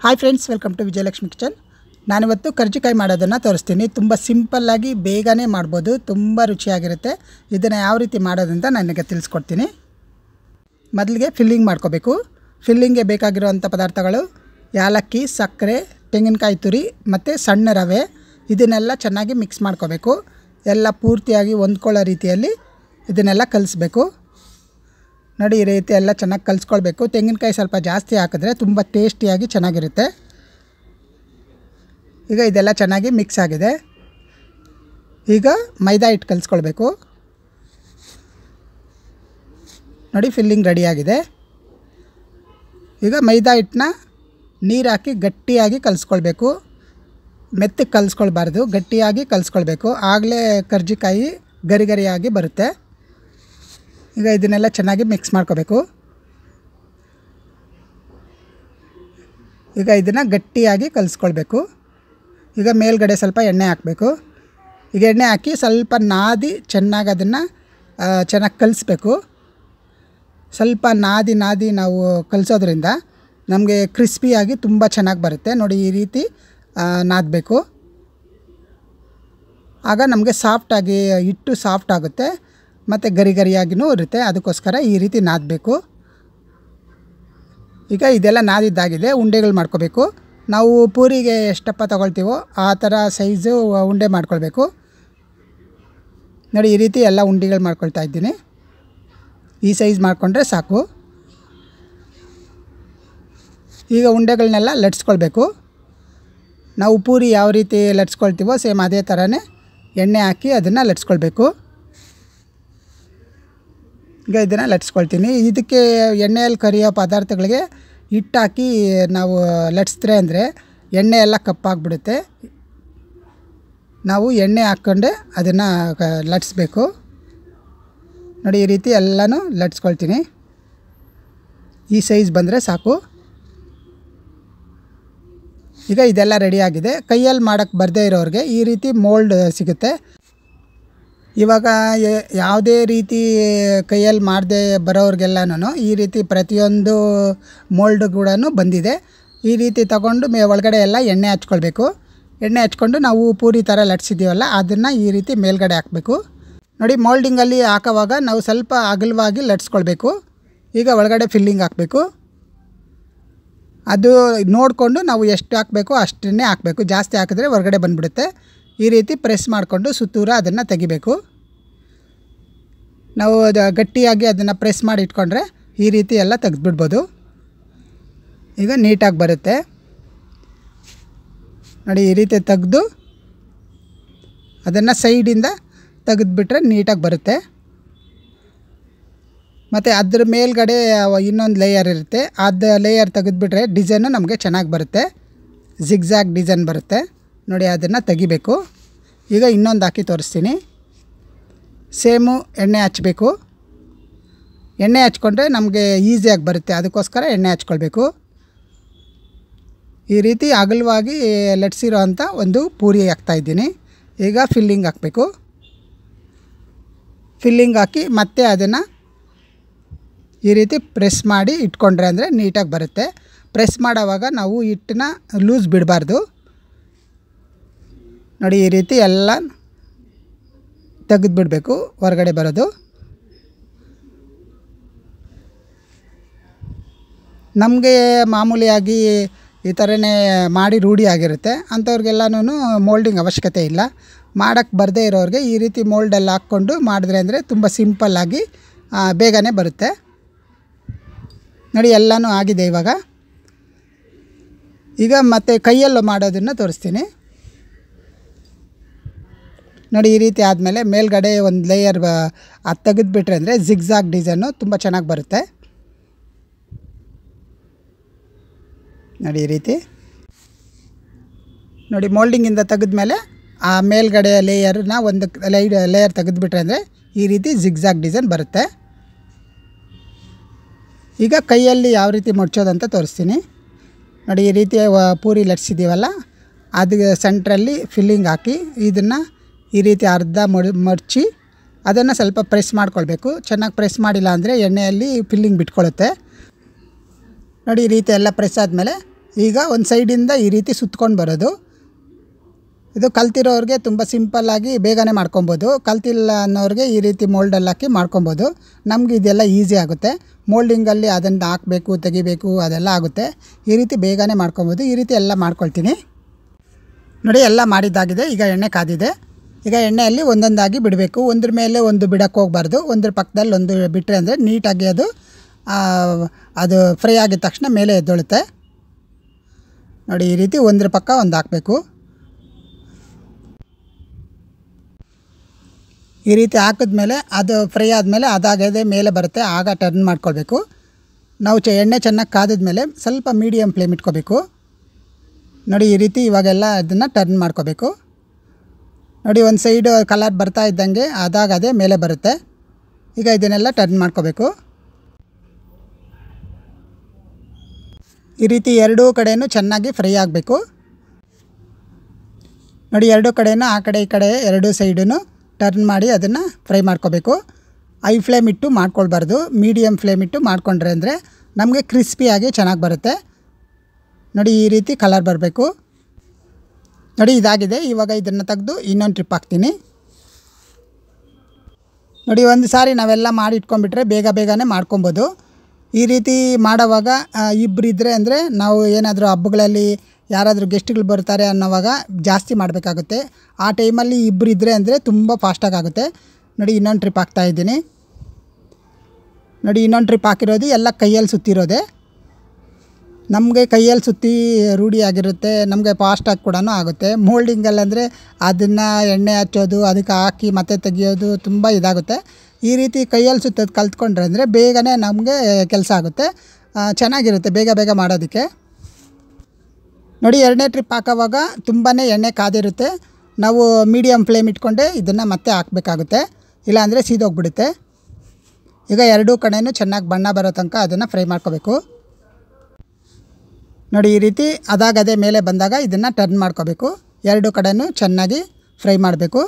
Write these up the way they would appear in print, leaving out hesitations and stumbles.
Hi friends, welcome to Vijayalakshmi kitchen. ನಾನಿವತ್ತು ಕರ್ಜಿಕಾಯಿ ಮಾಡೋದನ್ನು ತೋರಿಸ್ತೀನಿ. ತುಂಬ ಸಿಂಪಲ್ಲಾಗಿ ಬೇಗನೆ ಮಾಡ್ಬೋದು, ತುಂಬ ರುಚಿಯಾಗಿರುತ್ತೆ. ಇದನ್ನು ಯಾವ ರೀತಿ ಮಾಡೋದಂತ ನನಗೆ ತಿಳಿಸ್ಕೊಡ್ತೀನಿ. ಮೊದಲಿಗೆ ಫಿಲ್ಲಿಂಗ್ ಮಾಡ್ಕೋಬೇಕು. ಫಿಲ್ಲಿಂಗ್ಗೆ ಬೇಕಾಗಿರುವಂಥ ಪದಾರ್ಥಗಳು ಯಾಲಕ್ಕಿ, ಸಕ್ಕರೆ, ತೆಂಗಿನಕಾಯಿ ತುರಿ ಮತ್ತು ಸಣ್ಣ ರವೆ. ಇದನ್ನೆಲ್ಲ ಚೆನ್ನಾಗಿ ಮಿಕ್ಸ್ ಮಾಡ್ಕೋಬೇಕು. ಎಲ್ಲ ಪೂರ್ತಿಯಾಗಿ ಹೊಂದ್ಕೊಳ್ಳೋ ರೀತಿಯಲ್ಲಿ ಇದನ್ನೆಲ್ಲ ಕಲಿಸ್ಬೇಕು. ನೋಡಿ, ಈ ರೀತಿ ಎಲ್ಲ ಚೆನ್ನಾಗಿ ಕಲಿಸ್ಕೊಳ್ಬೇಕು. ತೆಂಗಿನಕಾಯಿ ಸ್ವಲ್ಪ ಜಾಸ್ತಿ ಹಾಕಿದ್ರೆ ತುಂಬ ಟೇಸ್ಟಿಯಾಗಿ ಚೆನ್ನಾಗಿರುತ್ತೆ. ಈಗ ಇದೆಲ್ಲ ಚೆನ್ನಾಗಿ ಮಿಕ್ಸ್ ಆಗಿದೆ. ಈಗ ಮೈದಾ ಹಿಟ್ಟು ಕಲಿಸ್ಕೊಳ್ಬೇಕು. ನೋಡಿ, ಫಿಲ್ಲಿಂಗ್ ರೆಡಿಯಾಗಿದೆ. ಈಗ ಮೈದಾ ಹಿಟ್ಟನ್ನ ನೀರು ಹಾಕಿ ಗಟ್ಟಿಯಾಗಿ ಕಲಿಸ್ಕೊಳ್ಬೇಕು. ಮೆತ್ತಗೆ ಕಲಿಸ್ಕೊಳ್ಬಾರ್ದು, ಗಟ್ಟಿಯಾಗಿ ಕಲಿಸ್ಕೊಳ್ಬೇಕು. ಆಗಲೇ ಕರ್ಜಿಕಾಯಿ ಗರಿ ಗರಿಯಾಗಿ ಬರುತ್ತೆ. ಈಗ ಇದನ್ನೆಲ್ಲ ಚೆನ್ನಾಗಿ ಮಿಕ್ಸ್ ಮಾಡ್ಕೋಬೇಕು. ಈಗ ಇದನ್ನು ಗಟ್ಟಿಯಾಗಿ ಕಲಿಸ್ಕೊಳ್ಬೇಕು. ಈಗ ಮೇಲ್ಗಡೆ ಸ್ವಲ್ಪ ಎಣ್ಣೆ ಹಾಕಬೇಕು. ಈಗ ಎಣ್ಣೆ ಹಾಕಿ ಸ್ವಲ್ಪ ನಾದಿ ಚೆನ್ನಾಗಿ ಅದನ್ನು ಚೆನ್ನಾಗಿ ಕಲಿಸ್ಬೇಕು. ಸ್ವಲ್ಪ ನಾದಿ ನಾವು ಕಲಿಸೋದ್ರಿಂದ ನಮಗೆ ಕ್ರಿಸ್ಪಿಯಾಗಿ ತುಂಬ ಚೆನ್ನಾಗಿ ಬರುತ್ತೆ. ನೋಡಿ, ಈ ರೀತಿ ನಾದಬೇಕು. ಆಗ ನಮಗೆ ಸಾಫ್ಟಾಗಿ ಹಿಟ್ಟು ಸಾಫ್ಟ್ ಆಗುತ್ತೆ ಮತ್ತು ಗರಿ ಗರಿಯಾಗಿಯೂ ಇರುತ್ತೆ. ಅದಕ್ಕೋಸ್ಕರ ಈ ರೀತಿ ನಾದಬೇಕು. ಈಗ ಇದೆಲ್ಲ ನಾದಿದ್ದಾಗಿದೆ. ಉಂಡೆಗಳು ಮಾಡ್ಕೋಬೇಕು. ನಾವು ಪೂರಿಗೆ ಎಷ್ಟಪ್ಪ ತೊಗೊಳ್ತೀವೋ ಆ ಥರ ಸೈಜು ಉಂಡೆ ಮಾಡ್ಕೊಳ್ಬೇಕು. ನೋಡಿ, ಈ ರೀತಿ ಎಲ್ಲ ಉಂಡೆಗಳು ಮಾಡ್ಕೊಳ್ತಾ ಇದ್ದೀನಿ. ಈ ಸೈಜ್ ಮಾಡಿಕೊಂಡ್ರೆ ಸಾಕು. ಈಗ ಉಂಡೆಗಳನ್ನೆಲ್ಲ ಲಟ್ಸ್ಕೊಳ್ಬೇಕು. ನಾವು ಪೂರಿ ಯಾವ ರೀತಿ ಲಟ್ಸ್ಕೊಳ್ತೀವೋ ಸೇಮ್ ಅದೇ ಥರನೇ ಎಣ್ಣೆ ಹಾಕಿ ಅದನ್ನು ಲಟ್ಸ್ಕೊಳ್ಬೇಕು. ಈಗ ಇದನ್ನು ಲಟ್ಸ್ಕೊಳ್ತೀನಿ. ಇದಕ್ಕೆ ಎಣ್ಣೆಯಲ್ಲಿ ಕರಿಯೋ ಪದಾರ್ಥಗಳಿಗೆ ಹಿಟ್ಟು ಹಾಕಿ ನಾವು ಲಟ್ಸಿದ್ರೆ ಅಂದರೆ ಎಣ್ಣೆ ಎಲ್ಲ ಕಪ್ಪಾಗಿಬಿಡುತ್ತೆ. ನಾವು ಎಣ್ಣೆ ಹಾಕ್ಕೊಂಡೆ ಅದನ್ನು ಲಟ್ಸ್ಬೇಕು. ನೋಡಿ, ಈ ರೀತಿ ಎಲ್ಲನೂ ಲಟ್ಸ್ಕೊಳ್ತೀನಿ. ಈ ಸೈಜ್ ಬಂದರೆ ಸಾಕು. ಈಗ ಇದೆಲ್ಲ ರೆಡಿಯಾಗಿದೆ. ಕೈಯಲ್ಲಿ ಮಾಡೋಕ್ಕೆ ಬರದೇ ಇರೋರಿಗೆ ಈ ರೀತಿ ಮೋಲ್ಡ್ ಸಿಗುತ್ತೆ. ಇವಾಗ ಯಾವುದೇ ರೀತಿ ಕೈಯಲ್ಲಿ ಮಾಡದೆ ಬರೋರಿಗೆಲ್ಲನೂ ಈ ರೀತಿ ಪ್ರತಿಯೊಂದು ಮೋಲ್ಡ್ ಕೂಡ ಬಂದಿದೆ. ಈ ರೀತಿ ತಗೊಂಡು ಒಳಗಡೆ ಎಲ್ಲ ಎಣ್ಣೆ ಹಚ್ಕೊಳ್ಬೇಕು. ಎಣ್ಣೆ ಹಚ್ಕೊಂಡು ನಾವು ಪೂರಿ ಥರ ಲಟ್ಸಿದ್ದೀವಲ್ಲ ಅದನ್ನು ಈ ರೀತಿ ಮೇಲ್ಗಡೆ ಹಾಕಬೇಕು. ನೋಡಿ, ಮೋಲ್ಡಿಂಗಲ್ಲಿ ಹಾಕೋವಾಗ ನಾವು ಸ್ವಲ್ಪ ಅಗಲವಾಗಿ ಲಟ್ಸ್ಕೊಳ್ಬೇಕು. ಈಗ ಒಳಗಡೆ ಫಿಲ್ಲಿಂಗ್ ಹಾಕಬೇಕು. ಅದು ನೋಡಿಕೊಂಡು ನಾವು ಎಷ್ಟು ಹಾಕಬೇಕು ಅಷ್ಟನ್ನೇ ಹಾಕಬೇಕು. ಜಾಸ್ತಿ ಹಾಕಿದ್ರೆ ಹೊರಗಡೆ ಬಂದುಬಿಡುತ್ತೆ. ಈ ರೀತಿ ಪ್ರೆಸ್ ಮಾಡಿಕೊಂಡು ಸುತ್ತೂರ ಅದನ್ನು ತೆಗಿಬೇಕು. ನಾವು ಗಟ್ಟಿಯಾಗಿ ಅದನ್ನು ಪ್ರೆಸ್ ಮಾಡಿ ಇಟ್ಕೊಂಡ್ರೆ ಈ ರೀತಿ ಎಲ್ಲ ತೆಗೆದುಬಿಡ್ಬೋದು. ಈಗ ನೀಟಾಗಿ ಬರುತ್ತೆ. ನೋಡಿ, ಈ ರೀತಿ ತೆಗೆದು ಅದನ್ನು ಸೈಡಿಂದ ತೆಗೆದುಬಿಟ್ರೆ ನೀಟಾಗಿ ಬರುತ್ತೆ. ಮತ್ತು ಅದ್ರ ಮೇಲ್ಗಡೆ ಇನ್ನೊಂದು ಲೇಯರ್ ಇರುತ್ತೆ. ಅದು ಲೇಯರ್ ತೆಗೆದುಬಿಟ್ರೆ ಡಿಸೈನು ನಮಗೆ ಚೆನ್ನಾಗಿ ಬರುತ್ತೆ. ಜಿಗ್ಜ್ಯಾಗ್ ಡಿಸೈನ್ ಬರುತ್ತೆ. ನೋಡಿ, ಅದನ್ನು ತೆಗಿಬೇಕು. ಈಗ ಇನ್ನೊಂದು ಹಾಕಿ ತೋರಿಸ್ತೀನಿ. ಸೇಮು ಎಣ್ಣೆ ಹಚ್ಚಬೇಕು. ಎಣ್ಣೆ ಹಚ್ಕೊಂಡ್ರೆ ನಮಗೆ ಈಸಿಯಾಗಿ ಬರುತ್ತೆ. ಅದಕ್ಕೋಸ್ಕರ ಎಣ್ಣೆ ಹಚ್ಕೊಳ್ಬೇಕು. ಈ ರೀತಿ ಅಗಲವಾಗಿ ಲಟ್ಸಿರೋ ಅಂಥ ಒಂದು ಪೂರಿ ಹಾಕ್ತಾಯಿದ್ದೀನಿ. ಈಗ ಫಿಲ್ಲಿಂಗ್ ಹಾಕಬೇಕು. ಫಿಲ್ಲಿಂಗ್ ಹಾಕಿ ಮತ್ತೆ ಅದನ್ನು ಈ ರೀತಿ ಪ್ರೆಸ್ ಮಾಡಿ ಇಟ್ಕೊಂಡ್ರೆ ಅಂದರೆ ನೀಟಾಗಿ ಬರುತ್ತೆ. ಪ್ರೆಸ್ ಮಾಡೋವಾಗ ನಾವು ಹಿಟ್ಟನ್ನ ಲೂಸ್ ಬಿಡಬಾರ್ದು. ನೋಡಿ, ಈ ರೀತಿ ಎಲ್ಲ ತೆಗೆದುಬಿಡಬೇಕು ಹೊರಗಡೆ ಬರೋದು. ನಮಗೆ ಮಾಮೂಲಿಯಾಗಿ ಈ ಥರನೇ ಮಾಡಿ ರೂಢಿ ಆಗಿರುತ್ತೆ. ಅಂಥವ್ರಿಗೆಲ್ಲನೂ ಮೋಲ್ಡಿಂಗ್ ಅವಶ್ಯಕತೆ ಇಲ್ಲ. ಮಾಡೋಕ್ಕೆ ಬರದೇ ಇರೋರಿಗೆ ಈ ರೀತಿ ಮೋಲ್ಡೆಲ್ಲ ಹಾಕ್ಕೊಂಡು ಮಾಡಿದ್ರೆ ಅಂದರೆ ತುಂಬ ಸಿಂಪಲ್ಲಾಗಿ ಬೇಗನೆ ಬರುತ್ತೆ. ನೋಡಿ, ಎಲ್ಲನೂ ಆಗಿದೆ. ಈಗ ಮತ್ತೆ ಕೈಯಲ್ಲೂ ಮಾಡೋದನ್ನು ತೋರಿಸ್ತೀನಿ. ನೋಡಿ, ಈ ರೀತಿ ಆದಮೇಲೆ ಮೇಲ್ಗಡೆ ಒಂದು ಲೇಯರ್ ಅದು ತೆಗೆದುಬಿಟ್ರೆ ಅಂದರೆ ಜಿಗ್ಜ್ಯಾಗ್ ಡಿಸೈನು ತುಂಬ ಚೆನ್ನಾಗಿ ಬರುತ್ತೆ. ನೋಡಿ, ಈ ರೀತಿ ನೋಡಿ, ಮೋಲ್ಡಿಂಗಿಂದ ತೆಗೆದ್ಮೇಲೆ ಆ ಮೇಲ್ಗಡೆ ಲೇಯರ್ನ ಒಂದು ಲೇಯರ್ ತೆಗೆದುಬಿಟ್ರೆ ಅಂದರೆ ಈ ರೀತಿ ಜಿಗ್ಜ್ಯಾಗ್ ಡಿಸೈನ್ ಬರುತ್ತೆ. ಈಗ ಕೈಯಲ್ಲಿ ಯಾವ ರೀತಿ ಮುಡ್ಚೋದಂತ ತೋರಿಸ್ತೀನಿ. ನೋಡಿ, ಈ ರೀತಿ ಪೂರಿ ಲಟ್ಸಿದ್ದೀವಲ್ಲ ಅದು ಸೆಂಟ್ರಲ್ಲಿ ಫಿಲ್ಲಿಂಗ್ ಹಾಕಿ ಇದನ್ನು ಈ ರೀತಿ ಅರ್ಧ ಮಡಚಿ ಅದನ್ನು ಸ್ವಲ್ಪ ಪ್ರೆಸ್ ಮಾಡ್ಕೊಳ್ಬೇಕು. ಚೆನ್ನಾಗಿ ಪ್ರೆಸ್ ಮಾಡಿಲ್ಲ ಅಂದರೆ ಎಣ್ಣೆಯಲ್ಲಿ ಫಿಲ್ಲಿಂಗ್ ಬಿಟ್ಕೊಳ್ಳುತ್ತೆ. ನೋಡಿ, ಈ ರೀತಿ ಎಲ್ಲ ಪ್ರೆಸ್ ಆದಮೇಲೆ ಈಗ ಒಂದು ಸೈಡಿಂದ ಈ ರೀತಿ ಸುತ್ಕೊಂಡು ಬರೋದು. ಇದು ಕಲ್ತಿರೋರಿಗೆ ತುಂಬ ಸಿಂಪಲ್ಲಾಗಿ ಬೇಗನೆ ಮಾಡ್ಕೊಬೋದು. ಕಲ್ತಿಲ್ಲ ಅನ್ನೋರಿಗೆ ಈ ರೀತಿ ಮೋಲ್ಡಲ್ಲಿ ಹಾಕಿ ಮಾಡ್ಕೊಬೋದು. ನಮಗೆ ಇದೆಲ್ಲ ಈಸಿ ಆಗುತ್ತೆ. ಮೋಲ್ಡಿಂಗಲ್ಲಿ ಅದನ್ನು ಹಾಕಬೇಕು ತೆಗಿಬೇಕು ಅದೆಲ್ಲ ಆಗುತ್ತೆ. ಈ ರೀತಿ ಬೇಗನೆ ಮಾಡ್ಕೊಬೋದು. ಈ ರೀತಿ ಎಲ್ಲ ಮಾಡ್ಕೊಳ್ತೀನಿ ನೋಡಿ. ಎಲ್ಲ ಮಾಡಿದ್ದಾಗಿದೆ. ಈಗ ಎಣ್ಣೆ ಕಾದಿದೆ. ಈಗ ಎಣ್ಣೆಯಲ್ಲಿ ಒಂದೊಂದಾಗಿ ಬಿಡಬೇಕು. ಒಂದ್ರ ಮೇಲೆ ಒಂದು ಬಿಡಕ್ಕೆ ಹೋಗಬಾರ್ದು. ಒಂದ್ರ ಪಕ್ಕದಲ್ಲಿ ಒಂದು ಬಿಟ್ಟರೆ ಅಂದರೆ ನೀಟಾಗಿ ಅದು ಫ್ರೈ ಆಗಿದ ತಕ್ಷಣ ಮೇಲೆ ಎದ್ದೊಳುತ್ತೆ ನೋಡಿ. ಈ ರೀತಿ ಒಂದ್ರ ಪಕ್ಕ ಒಂದು ಹಾಕಬೇಕು. ಈ ರೀತಿ ಹಾಕಿದ್ಮೇಲೆ ಅದು ಫ್ರೈ ಆದಮೇಲೆ ಅದಾಗದೆ ಮೇಲೆ ಬರುತ್ತೆ. ಆಗ ಟರ್ನ್ ಮಾಡ್ಕೊಳ್ಬೇಕು. ನಾವು ಎಣ್ಣೆ ಚೆನ್ನಾಗಿ ಕಾದಿದ್ಮೇಲೆ ಸ್ವಲ್ಪ ಮೀಡಿಯಮ್ ಫ್ಲೇಮ್ ಇಟ್ಕೋಬೇಕು ನೋಡಿ. ಈ ರೀತಿ ಇವಾಗೆಲ್ಲ ಅದನ್ನು ಟರ್ನ್ ಮಾಡ್ಕೋಬೇಕು ನೋಡಿ. ಒಂದು ಸೈಡು ಕಲರ್ ಬರ್ತಾ ಇದ್ದಂಗೆ ಅದಾಗದೆ ಮೇಲೆ ಬರುತ್ತೆ. ಈಗ ಇದನ್ನೆಲ್ಲ ಟರ್ನ್ ಮಾಡ್ಕೋಬೇಕು. ಈ ರೀತಿ ಎರಡೂ ಕಡೆಯೂ ಚೆನ್ನಾಗಿ ಫ್ರೈ ಆಗಬೇಕು ನೋಡಿ. ಎರಡೂ ಕಡೆಯೂ ಆ ಕಡೆ ಈ ಕಡೆ ಎರಡೂ ಸೈಡೂ ಟರ್ನ್ ಮಾಡಿ ಅದನ್ನು ಫ್ರೈ ಮಾಡ್ಕೋಬೇಕು. ಹೈ ಫ್ಲೇಮ್ ಇಟ್ಟು ಮಾಡ್ಕೊಳ್ಬಾರ್ದು. ಮೀಡಿಯಮ್ ಫ್ಲೇಮ್ ಇಟ್ಟು ಮಾಡಿಕೊಂಡ್ರೆ ಅಂದರೆ ನಮಗೆ ಕ್ರಿಸ್ಪಿಯಾಗಿ ಚೆನ್ನಾಗಿ ಬರುತ್ತೆ ನೋಡಿ. ಈ ರೀತಿ ಕಲರ್ ಬರಬೇಕು ನೋಡಿ. ಇದಾಗಿದೆ. ಇವಾಗ ಇದನ್ನು ತೆಗೆದು ಇನ್ನೊಂದು ಟ್ರಿಪ್ ಹಾಕ್ತೀನಿ ನೋಡಿ. ಒಂದು ಸಾರಿ ನಾವೆಲ್ಲ ಮಾಡಿ ಇಟ್ಕೊಂಡ್ಬಿಟ್ರೆ ಬೇಗನೆ ಮಾಡ್ಕೊಬೋದು. ಈ ರೀತಿ ಮಾಡೋವಾಗ ಇಬ್ಬರಿದ್ದರೆ ಅಂದರೆ ನಾವು ಏನಾದರೂ ಹಬ್ಬಗಳಲ್ಲಿ ಯಾರಾದರೂ ಗೆಸ್ಟ್ಗಳು ಬರ್ತಾರೆ ಅನ್ನೋವಾಗ ಜಾಸ್ತಿ ಮಾಡಬೇಕಾಗುತ್ತೆ. ಆ ಟೈಮಲ್ಲಿ ಇಬ್ಬರಿದ್ದರೆ ಅಂದರೆ ತುಂಬ ಫಾಸ್ಟಾಗಿ ಆಗುತ್ತೆ ನೋಡಿ. ಇನ್ನೊಂದು ಟ್ರಿಪ್ ಹಾಕ್ತಾಯಿದ್ದೀನಿ ನೋಡಿ. ಇನ್ನೊಂದು ಟ್ರಿಪ್ ಹಾಕಿರೋದು ಎಲ್ಲ ಕೈಯಲ್ಲಿ ಸುತ್ತಿರೋದೆ. ನಮಗೆ ಕೈಯಲ್ಲಿ ಸುತ್ತಿ ರೂಢಿಯಾಗಿರುತ್ತೆ. ನಮಗೆ ಫಾಸ್ಟಾಗಿ ಕೂಡ ಆಗುತ್ತೆ. ಮೋಲ್ಡಿಂಗಲ್ಲಂದರೆ ಅದನ್ನು ಎಣ್ಣೆ ಹಚ್ಚೋದು, ಅದಕ್ಕೆ ಹಾಕಿ ಮತ್ತೆ ತೆಗಿಯೋದು ತುಂಬ ಇದಾಗುತ್ತೆ. ಈ ರೀತಿ ಕೈಯಲ್ಲಿ ಸುತ್ತೋದು ಕಲ್ತ್ಕೊಂಡ್ರೆ ಅಂದರೆ ಬೇಗನೆ ನಮಗೆ ಕೆಲಸ ಆಗುತ್ತೆ. ಚೆನ್ನಾಗಿರುತ್ತೆ ಬೇಗ ಮಾಡೋದಕ್ಕೆ ನೋಡಿ. ಎರಡನೇ ಟ್ರಿಪ್ ಹಾಕೋವಾಗ ತುಂಬಾ ಎಣ್ಣೆ ಕಾದಿರುತ್ತೆ. ನಾವು ಮೀಡಿಯಮ್ ಫ್ಲೇಮ್ ಇಟ್ಕೊಂಡೆ ಇದನ್ನು ಮತ್ತೆ ಹಾಕಬೇಕಾಗುತ್ತೆ. ಇಲ್ಲಾಂದರೆ ಸೀದೋಗ್ಬಿಡುತ್ತೆ. ಈಗ ಎರಡೂ ಕಡೆಯೂ ಚೆನ್ನಾಗಿ ಬಣ್ಣ ಬರೋ ತನಕ ಅದನ್ನು ಫ್ರೈ ಮಾಡ್ಕೋಬೇಕು ನೋಡಿ. ಈ ರೀತಿ ಅದಾಗದೆ ಮೇಲೆ ಬಂದಾಗ ಇದನ್ನು ಟರ್ನ್ ಮಾಡ್ಕೋಬೇಕು. ಎರಡೂ ಕಡೆಯೂ ಚೆನ್ನಾಗಿ ಫ್ರೈ ಮಾಡಬೇಕು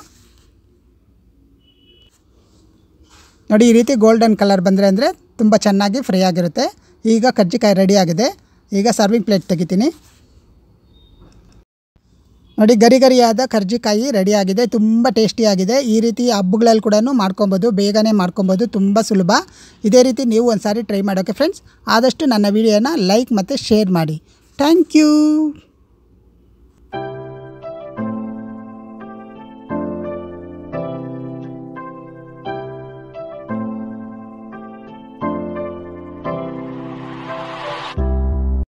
ನೋಡಿ. ಈ ರೀತಿ ಗೋಲ್ಡನ್ ಕಲರ್ ಬಂದರೆ ಅಂದರೆ ತುಂಬ ಚೆನ್ನಾಗಿ ಫ್ರೈ ಆಗಿರುತ್ತೆ. ಈಗ ಕರ್ಜಿಕಾಯಿ ರೆಡಿಯಾಗಿದೆ. ಈಗ ಸರ್ವಿಂಗ್ ಪ್ಲೇಟ್ ತೆಗಿತೀನಿ ನೋಡಿ. ಗರಿಯಾದ ಕರ್ಜಿಕಾಯಿ ರೆಡಿಯಾಗಿದೆ. ತುಂಬ ಟೇಸ್ಟಿಯಾಗಿದೆ. ಈ ರೀತಿ ಹಬ್ಬಗಳಲ್ಲಿ ಕೂಡ ಮಾಡ್ಕೊಬೋದು. ಬೇಗನೆ ಮಾಡ್ಕೊಬೋದು. ತುಂಬ ಸುಲಭ. ಇದೇ ರೀತಿ ನೀವು ಒಂದು ಸಾರಿ ಟ್ರೈ ಮಾಡೋಕ್ಕೆ ಫ್ರೆಂಡ್ಸ್. ಆದಷ್ಟು ನನ್ನ ವಿಡಿಯೋನ ಲೈಕ್ ಮತ್ತು ಶೇರ್ ಮಾಡಿ. Thank you.